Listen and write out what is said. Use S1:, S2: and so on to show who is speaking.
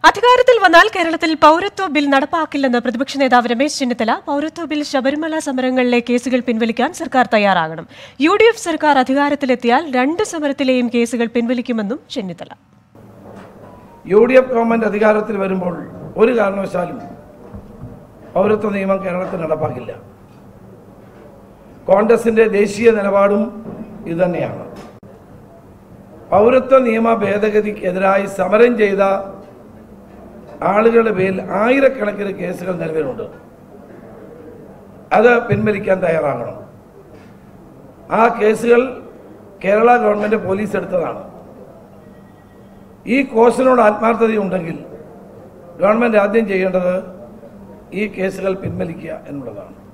S1: അധികാരത്തിൽ വന്നാൽ കേരളത്തിൽ പൗരത്വ ബിൽ നടപ്പാക്കില്ലെന്ന് പ്രതിപക്ഷ നേതാവ് രമേശ് ചെന്നിത്തല. പൗരത്വ ബിൽ ശബരിമല സമരങ്ങളിലെ കേസുകൾ പിൻവലിക്കാൻ സർക്കാർ തയ്യാറാകണം. UDF സർക്കാർ അധികാരത്തിലെത്തിയാൽ 2 സമരത്തിലെയും കേസുകൾ പിൻവലിക്കുമെന്നും ചെന്നിത്തല.
S2: UDF ഗവൺമെന്റ് അധികാരത്തിൽ വരുമ്പോൾ ഒരു കാരണവശാലും പൗരത്വ നിയമം കേരളത്തിൽ നടപ്പാക്കില്ല. കോൺഗ്രസിന്റെ ദേശീയ നിലപാടും ഇതുതന്നെയാണ്. പൗരത്വ നിയമ ഭേദഗതിക്കെതിരായി സമരം ചെയ്ത ആളുകളുടെ പേരിൽ ആയിരക്കണക്കിന് കേസുകൾ നിലവിലുണ്ട്. അത് പിൻവലിക്കാൻ തയ്യാറാകണം. ആ കേസുകൾ കേരള ഗവൺമെന്റ് പോലീസ് എടുത്തതാണ്. ഈ കോഴ്സിനോട് ആത്മാർത്ഥതയുണ്ടെങ്കിൽ ഗവൺമെന്റ് ആദ്യം ചെയ്യേണ്ടത് ഈ കേസുകൾ പിൻവലിക്കുക എന്നുള്ളതാണ്.